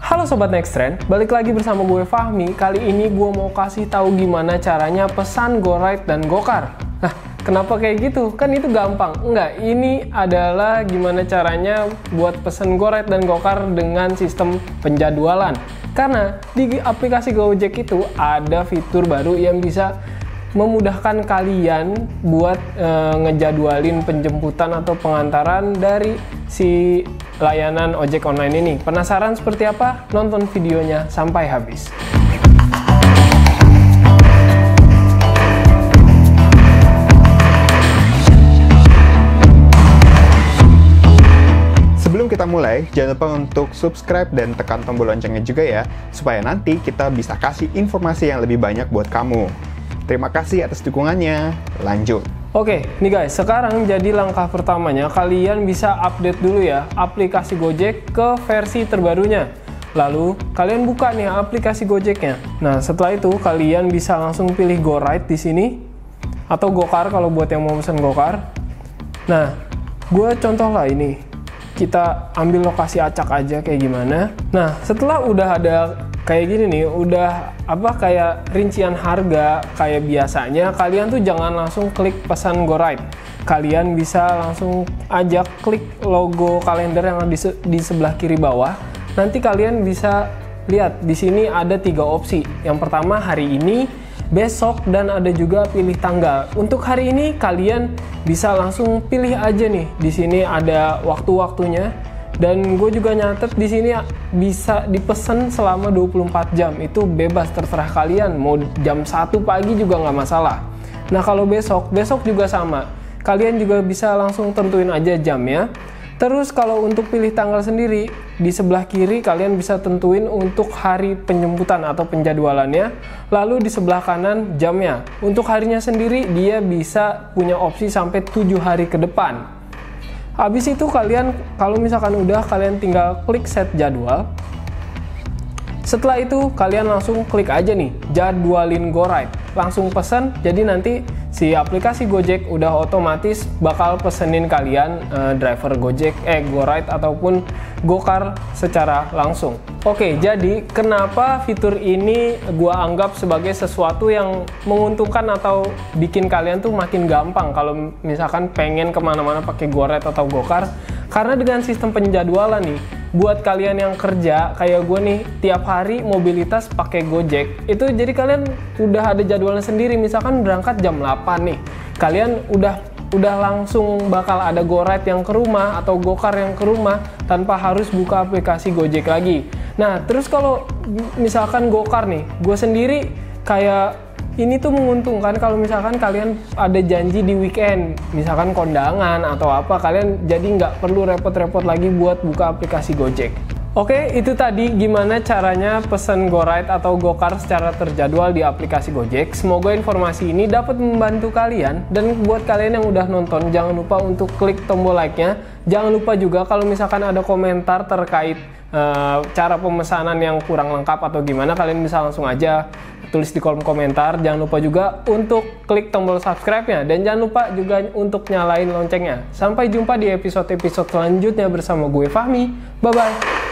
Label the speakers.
Speaker 1: Halo Sobat Next Trend, balik lagi bersama gue Fahmi. Kali ini gue mau kasih tahu gimana caranya pesan GoRide dan GoCar. Nah, kenapa kayak gitu? Kan itu gampang. Enggak, ini adalah gimana caranya buat pesan GoRide dan GoCar dengan sistem penjadwalan. Karena di aplikasi Gojek itu ada fitur baru yang bisa memudahkan kalian buat ngejadwalin penjemputan atau pengantaran dari si layanan ojek online ini. Penasaran seperti apa? Nonton videonya sampai habis.
Speaker 2: Sebelum kita mulai, jangan lupa untuk subscribe dan tekan tombol loncengnya juga ya, supaya nanti kita bisa kasih informasi yang lebih banyak buat kamu. Terima kasih atas dukungannya. Lanjut.
Speaker 1: Oke, nih guys, sekarang jadi langkah pertamanya kalian bisa update dulu ya aplikasi Gojek ke versi terbarunya. Lalu kalian buka nih aplikasi Gojeknya. Nah, setelah itu kalian bisa langsung pilih GoRide di sini atau GoCar kalau buat yang mau pesan GoCar. Nah, gue contoh lah ini. Kita ambil lokasi acak aja kayak gimana. Nah, setelah udah ada kayak gini nih, udah kayak rincian harga kayak biasanya, kalian tuh jangan langsung klik pesan GoRide. Kalian bisa langsung aja klik logo kalender yang di sebelah kiri bawah. Nanti kalian bisa lihat di sini ada 3 opsi. Yang pertama hari ini, besok, dan ada juga pilih tanggal. Untuk hari ini kalian bisa langsung pilih aja nih. Di sini ada waktu-waktunya. Dan gue juga nyatet di sini bisa dipesan selama 24 jam. Itu bebas, terserah kalian. Mau jam 1 pagi juga nggak masalah. Nah, kalau besok juga sama. Kalian juga bisa langsung tentuin aja jamnya. Terus kalau untuk pilih tanggal sendiri, di sebelah kiri kalian bisa tentuin untuk hari penjemputan atau penjadwalannya. Lalu di sebelah kanan jamnya. Untuk harinya sendiri dia bisa punya opsi sampai 7 hari ke depan. Habis itu kalian, kalau misalkan udah, kalian tinggal klik set jadwal. Setelah itu kalian langsung klik aja nih, jadwalin GoRide. Langsung pesen, jadi nanti si aplikasi Gojek udah otomatis bakal pesenin kalian driver Gojek, GoRide ataupun GoCar secara langsung. Oke, jadi kenapa fitur ini gua anggap sebagai sesuatu yang menguntungkan atau bikin kalian tuh makin gampang kalau misalkan pengen kemana-mana pakai GoRide atau GoCar? Karena dengan sistem penjadwalan nih, buat kalian yang kerja kayak gue nih, tiap hari mobilitas pakai Gojek, itu jadi kalian udah ada jadwalnya sendiri. Misalkan berangkat jam 8 nih, kalian udah langsung bakal ada GoRide yang ke rumah atau GoCar yang ke rumah tanpa harus buka aplikasi Gojek lagi. Nah, terus kalau misalkan GoCar nih, gue sendiri kayak ini tuh menguntungkan kalau misalkan kalian ada janji di weekend, misalkan kondangan atau apa, kalian jadi nggak perlu repot-repot lagi buat buka aplikasi Gojek. Oke, itu tadi gimana caranya pesan GoRide atau GoCar secara terjadwal di aplikasi Gojek. Semoga informasi ini dapat membantu kalian. Dan buat kalian yang udah nonton, jangan lupa untuk klik tombol like-nya. Jangan lupa juga kalau misalkan ada komentar terkait cara pemesanan yang kurang lengkap atau gimana, kalian bisa langsung aja tulis di kolom komentar. Jangan lupa juga untuk klik tombol subscribe-nya, dan jangan lupa juga untuk nyalain loncengnya. Sampai jumpa di episode-episode selanjutnya bersama gue Fahmi. Bye-bye.